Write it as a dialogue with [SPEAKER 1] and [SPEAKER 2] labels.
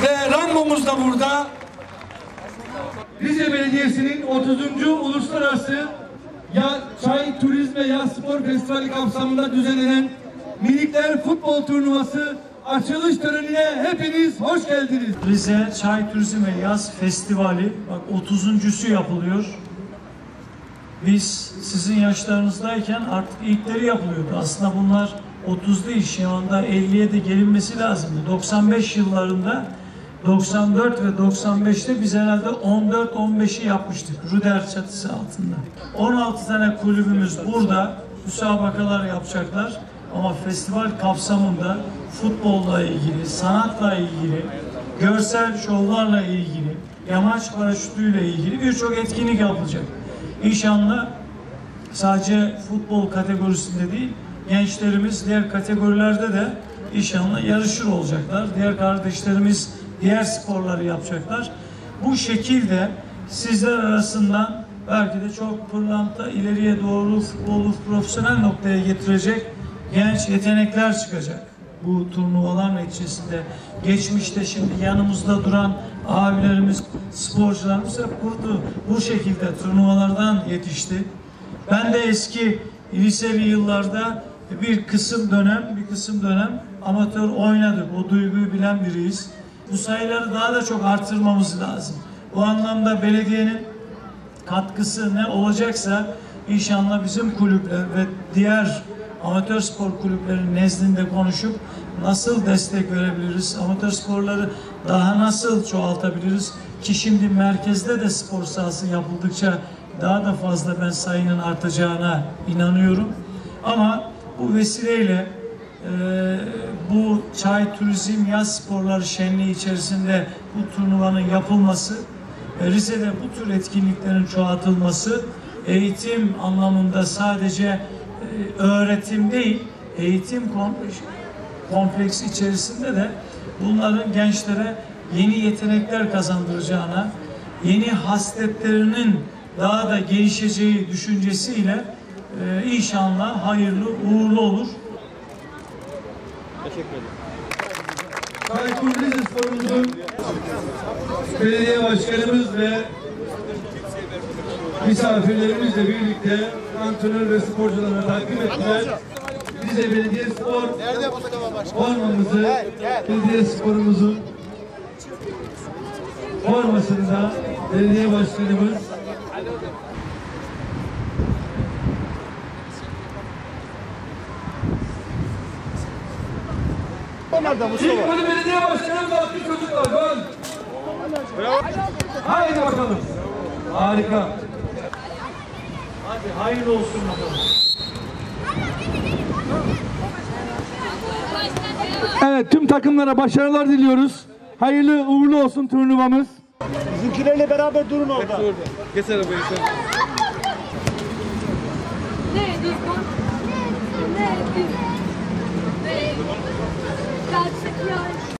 [SPEAKER 1] Ve Rambomuz da burada. Rize Belediyesi'nin 30. Uluslararası Çay Turizm ve Yaz Spor Festivali kapsamında düzenlenen Minikler Futbol Turnuvası açılış törenine hepiniz hoş geldiniz.
[SPEAKER 2] Rize Çay Turizm ve Yaz Festivali bak 30.sü yapılıyor. Biz sizin yaşlarınızdayken artık ilkleri yapılıyordu. Aslında bunlar 30 değil, şu anda 50'ye de gelinmesi lazımdı. 95 yıllarında 94 ve 95'te biz herhalde 14-15'i yapmıştık Ruder çatısı altında. 16 tane kulübümüz burada müsabakalar yapacaklar ama festival kapsamında futbolla ilgili, sanatla ilgili, görsel şovlarla ilgili, yamaç paraşütüyle ilgili birçok etkinlik yapılacak. İnşallah sadece futbol kategorisinde değil, gençlerimiz diğer kategorilerde de inşallah yarışır olacaklar. Diğer kardeşlerimiz diğer sporları yapacaklar. Bu şekilde sizler arasından belki de çok pırlanta ileriye doğru futbolu profesyonel noktaya getirecek genç yetenekler çıkacak. Bu turnuvalar neticesinde geçmişte şimdi yanımızda duran abilerimiz, sporcularımız hep bu şekilde turnuvalardan yetişti. Ben de eski liseli yıllarda bir kısım dönem amatör oynadık. O duyguyu bilen biriyiz. Bu sayıları daha da çok artırmamız lazım. Bu anlamda belediyenin katkısı ne olacaksa inşallah bizim kulüpler ve diğer amatör spor kulüplerinin nezdinde konuşup nasıl destek verebiliriz, amatör sporları daha nasıl çoğaltabiliriz ki şimdi merkezde de spor sahası yapıldıkça daha da fazla ben sayının artacağına inanıyorum. Ama bu vesileyle bu çay turizm yaz sporları şenliği içerisinde bu turnuvanın yapılması, Rize'de bu tür etkinliklerin çoğaltılması, eğitim anlamında sadece öğretim değil, eğitim kompleksi içerisinde de bunların gençlere yeni yetenekler kazandıracağına, yeni hasletlerinin daha da gelişeceği düşüncesiyle inşallah hayırlı uğurlu olur.
[SPEAKER 1] Teşekkür ederim. Çaykur Rizespor'umuzun belediye başkanımız ve misafirlerimizle birlikte antrenör ve sporculara takdim ettiler. Rize Belediye Spor formamızı, belediye sporumuzun formasını da belediye başkanımız İlk golü belediye başkanımız attı çocuklar. Gol. Haydi bakalım. Harika.
[SPEAKER 2] Hadi hayırlı olsun bakalım.
[SPEAKER 1] Evet, tüm takımlara başarılar diliyoruz. Hayırlı uğurlu olsun turnuvamız.
[SPEAKER 3] Bizimkilerle beraber durun orada.
[SPEAKER 4] Geç arabayı sen.
[SPEAKER 5] Ne? Gerçek yani.